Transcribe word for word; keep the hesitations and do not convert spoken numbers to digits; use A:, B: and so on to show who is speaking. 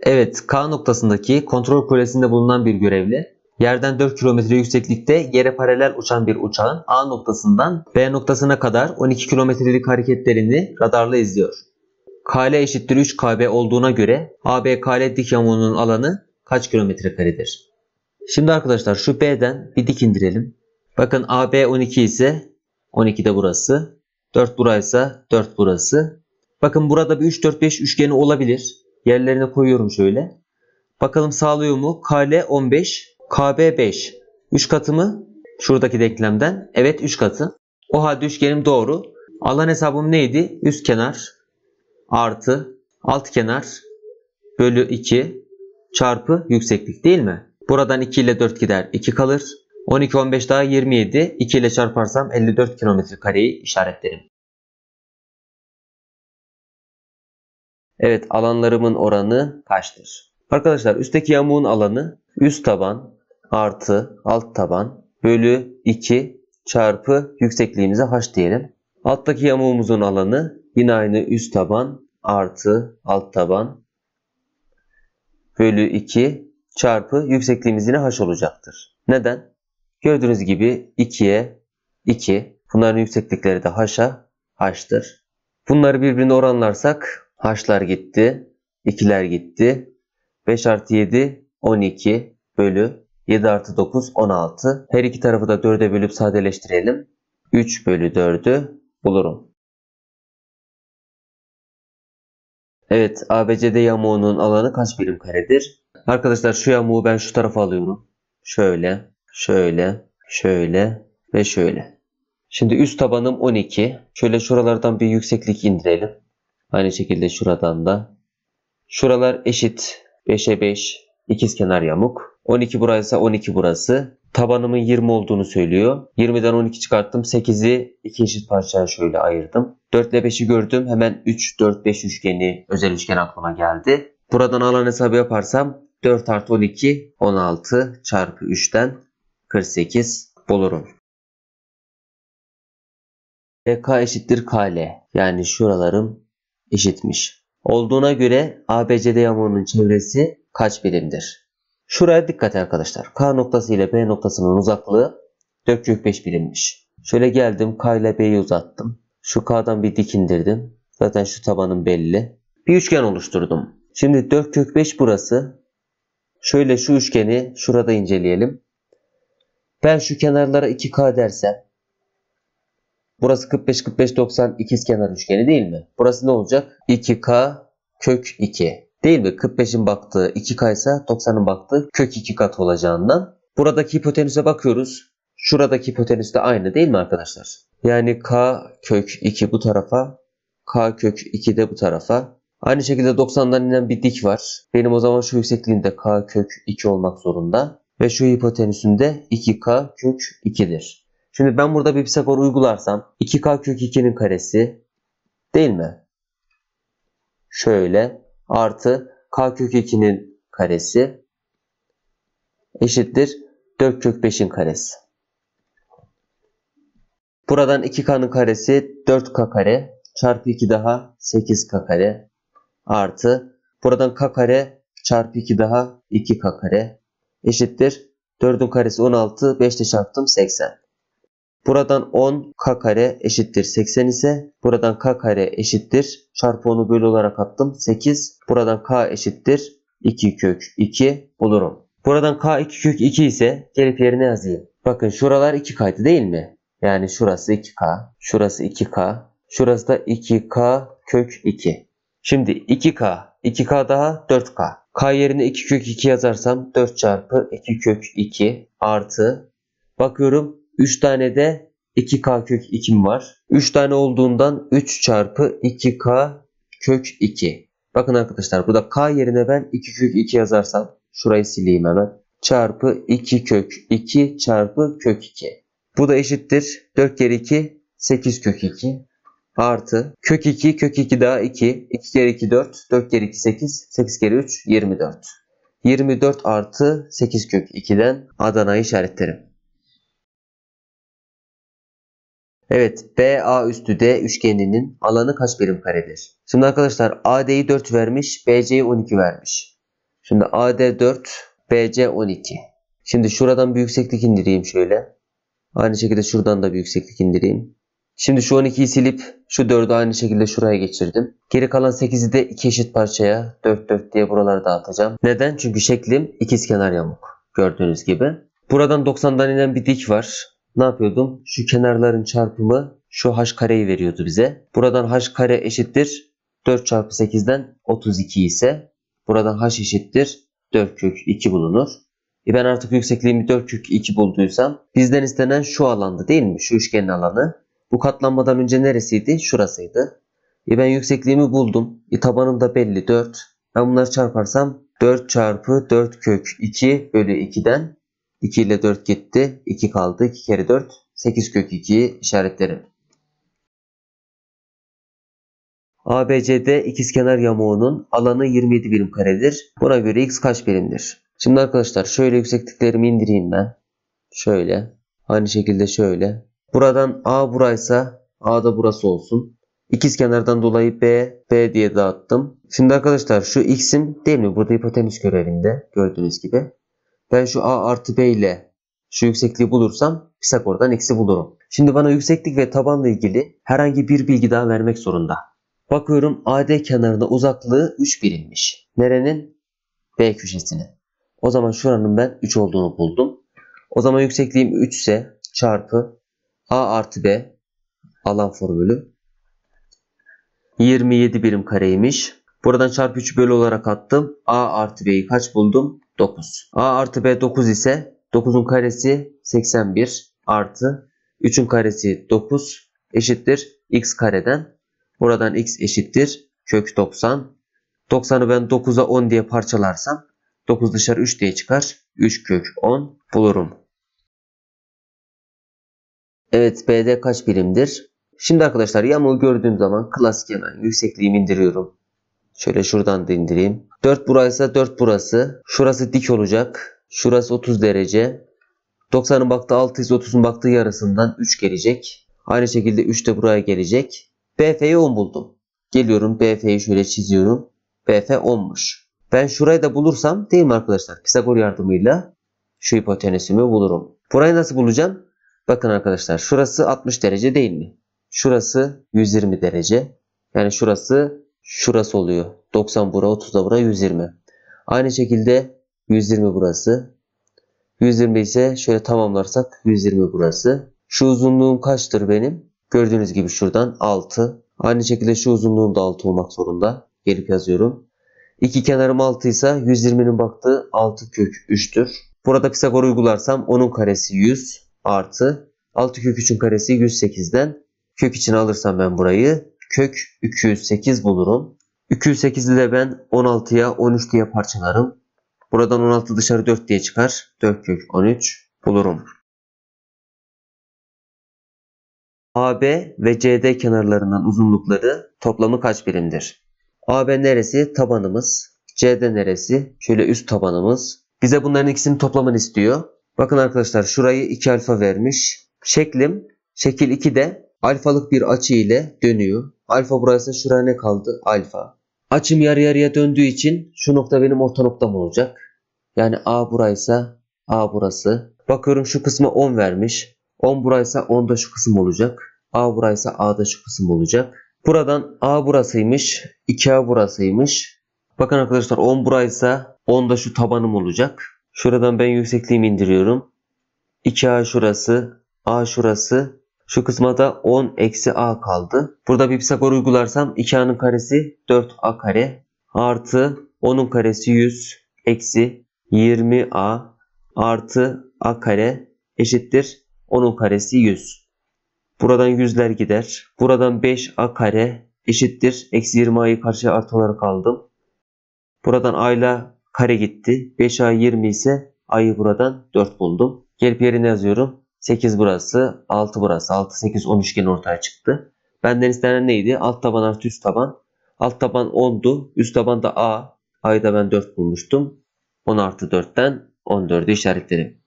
A: Evet, K noktasındaki kontrol kulesinde bulunan bir görevli, yerden dört kilometre yükseklikte yere paralel uçan bir uçağın A noktasından B noktasına kadar on iki kilometrelik hareketlerini radarla izliyor. K L eşittir üç K B olduğuna göre A B K L dik yamuğunun alanı kaç kilometre karedir? Şimdi arkadaşlar şu B'den bir dik indirelim. Bakın A B on iki ise on iki de burası. dört buraysa dört burası. Bakın burada bir üç dört beş üçgeni olabilir. Yerlerine koyuyorum şöyle. Bakalım sağlıyor mu? K L on beş, K B beş. üç katı mı? Şuradaki denklemden. Evet, üç katı. O halde üçgenim doğru. Alan hesabım neydi? Üst kenar artı alt kenar bölü iki çarpı yükseklik değil mi? Buradan iki ile dört gider, iki kalır. on iki on beş daha yirmi yedi. iki ile çarparsam elli dört kilometre kareyi işaretlerim. Evet, alanlarımın oranı kaçtır? Arkadaşlar üstteki yamuğun alanı üst taban artı alt taban bölü iki çarpı yüksekliğimize h diyelim. Alttaki yamuğumuzun alanı yine aynı üst taban artı alt taban bölü iki çarpı yüksekliğimiz yine h olacaktır. Neden? Gördüğünüz gibi ikiye iki. Bunların yükseklikleri de h'a h'tır. Bunları birbirine oranlarsak h'lar gitti. ikiler gitti. beş artı yedi on iki bölü yedi artı dokuz on altı. Her iki tarafı da dörde bölüp sadeleştirelim. üç bölü dördü bulurum. Evet, A B C D yamuğunun alanı kaç birim karedir? Arkadaşlar şu yamuğu ben şu tarafa alıyorum. Şöyle, şöyle, şöyle ve şöyle. Şimdi üst tabanım on iki. Şöyle şuralardan bir yükseklik indirelim. Aynı şekilde şuradan da. Şuralar eşit. beşe beş. İkizkenar yamuk. on iki buraysa on iki burası. Tabanımın yirmi olduğunu söylüyor. yirmiden on iki çıkarttım. sekizi iki eşit parçaya şöyle ayırdım. dört ile beşi gördüm. Hemen üç, dört, beş üçgeni, özel üçgen aklıma geldi. Buradan alan hesabı yaparsam dört artı on iki, on altı çarpı üçten kırk sekiz bulurum. K eşittir K L. Yani şuralarım eşitmiş. Olduğuna göre A B C D yamuğunun çevresi kaç birimdir? Şuraya dikkat arkadaşlar. K noktası ile B noktasının uzaklığı dört kök beş birimmiş. Şöyle geldim, K ile B'yi uzattım. Şu K'dan bir dik indirdim. Zaten şu tabanım belli. Bir üçgen oluşturdum. Şimdi dört kök beş burası. Şöyle şu üçgeni şurada inceleyelim. Ben şu kenarlara iki K dersem, burası kırk beş kırk beş doksan ikizkenar üçgeni değil mi? Burası ne olacak? iki K kök iki. Değil mi? kırk beşin baktığı iki K ise doksanın baktığı kök iki kat olacağından. Buradaki hipotenüse bakıyoruz. Şuradaki hipotenüs de aynı değil mi arkadaşlar? Yani K kök iki bu tarafa, K kök iki de bu tarafa. Aynı şekilde doksandan inen bir dik var. Benim o zaman şu yüksekliğinde K kök iki olmak zorunda. Ve şu hipotenüsünde iki K kök iki'dir. Şimdi ben burada bir Pisagor uygularsam iki K kök iki'nin karesi değil mi? Şöyle artı K kök iki'nin karesi eşittir dört kök beş'in karesi. Buradan iki K'nın karesi dört K kare çarpı iki daha sekiz K kare artı buradan K kare çarpı iki daha iki K kare eşittir dörd'ün karesi on altı, beş ile çarptım seksen. Buradan on K kare eşittir seksen ise buradan K kare eşittir çarpı on'u bölü olarak attım sekiz. Buradan K eşittir iki kök iki bulurum. Buradan K iki kök iki ise gelip yerine yazayım. Bakın şuralar iki K'ydı değil mi? Yani şurası iki K, şurası iki K, şurası da iki K kök iki. Şimdi iki K, iki K daha dört K. K yerine iki kök iki yazarsam dört çarpı iki kök iki artı bakıyorum üç tane de iki K kök iki'm var. üç tane olduğundan üç çarpı iki K kök iki. Bakın arkadaşlar burada K yerine ben iki kök iki yazarsam şurayı sileyim hemen. Çarpı iki kök iki çarpı kök iki. Bu da eşittir dört kere iki sekiz kök iki artı kök iki kök iki daha iki. iki kere iki dört. dört kere iki sekiz. sekiz kere üç yirmi dört. yirmi dört artı sekiz kök iki'den Adana'yı işaretlerim. Evet, B A üstü D üçgeninin alanı kaç birim karedir? Şimdi arkadaşlar A D'yi dört vermiş, B C'yi on iki vermiş. Şimdi A D dört, B C on iki. Şimdi şuradan bir yükseklik indireyim şöyle. Aynı şekilde şuradan da bir yükseklik indireyim. Şimdi şu on ikiyi silip şu dördü aynı şekilde şuraya geçirdim. Geri kalan sekizi de iki eşit parçaya dört dört diye buraları dağıtacağım. Neden? Çünkü şeklim ikizkenar yamuk. Gördüğünüz gibi. Buradan doksandan inen bir dik var. Ne yapıyordum? Şu kenarların çarpımı şu h kareyi veriyordu bize. Buradan h kare eşittir dört çarpı sekizden otuz iki ise buradan h eşittir dört kök iki bulunur. E ben artık yüksekliğimi dört kök iki bulduysam bizden istenen şu alandı değil mi? Şu üçgenin alanı. Bu katlanmadan önce neresiydi? Şurasıydı. E ben yüksekliğimi buldum. E tabanım da belli dört. Ben bunları çarparsam dört çarpı dört kök iki bölü ikiden iki ile dört gitti. iki kaldı. iki kere dört. sekiz kök ikiyi işaretlerim. A B C D ikizkenar yamuğunun alanı yirmi yedi birim karedir. Buna göre x kaç birimdir? Şimdi arkadaşlar şöyle yüksekliklerimi indireyim ben. Şöyle. Aynı şekilde şöyle. Buradan A buraysa A da burası olsun. İkizkenardan dolayı B, B diye dağıttım. Şimdi arkadaşlar şu x'im değil mi? Burada hipotenüs görevinde gördüğünüz gibi. Ben şu A artı B ile şu yüksekliği bulursam Pisagor'dan x'i bulurum. Şimdi bana yükseklik ve tabanla ilgili herhangi bir bilgi daha vermek zorunda. Bakıyorum A D kenarına uzaklığı üç birimmiş. Nerenin? B köşesinin. O zaman şuranın ben üç olduğunu buldum. O zaman yüksekliğim üç ise çarpı A artı B alan formülü yirmi yedi birim kareymiş. Buradan çarpı üç bölü olarak attım. A artı B'yi kaç buldum? dokuz. A artı B dokuz ise dokuzun karesi seksen bir artı üçün karesi dokuz eşittir x kareden. Buradan x eşittir kök doksan. doksanı ben dokuza on diye parçalarsam dokuz dışarı üç diye çıkar. üç kök on bulurum. Evet, B D kaç birimdir? Şimdi arkadaşlar yamuğu gördüğüm zaman klasik hemen yüksekliğimi indiriyorum. Şöyle şuradan da indireyim. dört buraysa dört burası. Şurası dik olacak. Şurası otuz derece. doksanın baktığı altı ise otuzun baktığı yarısından üç gelecek. Aynı şekilde üç de buraya gelecek. B F'yi on buldum. Geliyorum B F'yi şöyle çiziyorum. B F onmuş. Ben şurayı da bulursam değil mi arkadaşlar? Pisagor yardımıyla şu hipotenüsümü bulurum. Burayı nasıl bulacağım? Bakın arkadaşlar şurası altmış derece değil mi? Şurası yüz yirmi derece. Yani şurası şurası oluyor. doksan bura, otuz da bura, yüz yirmi. Aynı şekilde yüz yirmi burası. yüz yirmi ise şöyle tamamlarsak yüz yirmi burası. Şu uzunluğum kaçtır benim? Gördüğünüz gibi şuradan altı. Aynı şekilde şu uzunluğum da altı olmak zorunda. Gelip yazıyorum. İki kenarım altı ise yüz yirminin baktığı altı kök üç'tür. Burada Pisagor uygularsam onun karesi yüz artı altı kök üçün karesi yüz sekiz'den kök içine alırsam ben burayı kök iki yüz sekiz bulurum. iki yüz sekiz'i de ben on altıya on üç diye parçalarım. Buradan on altı dışarı dört diye çıkar. dört kök on üç bulurum. A B ve C D kenarlarından uzunlukları toplamı kaç birimdir? A B neresi? Tabanımız. C D neresi? Şöyle üst tabanımız. Bize bunların ikisinin toplamını istiyor. Bakın arkadaşlar şurayı iki alfa vermiş. Şeklim şekil iki'de alfalık bir açı ile dönüyor. Alfa burası, şuraya ne kaldı? Alfa. Açım yarı yarıya döndüğü için şu nokta benim orta noktam olacak. Yani A buraysa A burası. Bakıyorum şu kısma on vermiş. on buraysa on da şu kısım olacak. A buraysa A da şu kısım olacak. Buradan A burasıymış. iki A burasıymış. Bakın arkadaşlar on buraysa on da şu tabanım olacak. Şuradan ben yüksekliğimi indiriyorum. iki A şurası. A şurası. Şu kısma da on eksi A kaldı. Burada bir Pisagor uygularsam iki A'nın karesi dört A kare. Artı on'un karesi yüz. Eksi yirmi A. Artı A kare eşittir on'un karesi yüz. Buradan yüzler gider. Buradan beş A kare eşittir. Eksi yirmi A'yı karşıya artı olarak aldım. Buradan A ile kare gitti. beş A yirmi ise A'yı buradan dört buldum. Gelip yerine yazıyorum. sekiz burası, altı burası. altı, sekiz, on üçgeni ortaya çıktı. Benden istenen neydi? Alt taban artı üst taban. Alt taban on'du. Üst taban da A. A'yı da ben dört bulmuştum. on artı dört'ten on dörd'ü işaretledim.